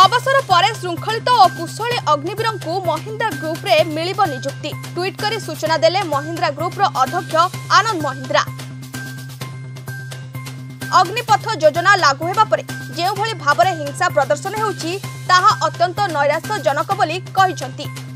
अवसर पर श्रृंखलित और कुशली अग्निवीर को महिंद्रा ग्रुप रे मिलिबो नियुक्ति। ट्वीट करी सूचना देले महिंद्रा ग्रुप रो अध्यक्ष आनंद महिंद्रा। अग्निपथ योजना लागू हेबा परे जेउ भली भाबरे हिंसा प्रदर्शन हेउची ताहा अत्यंत नैराश्यजनक बोली कहिसंती।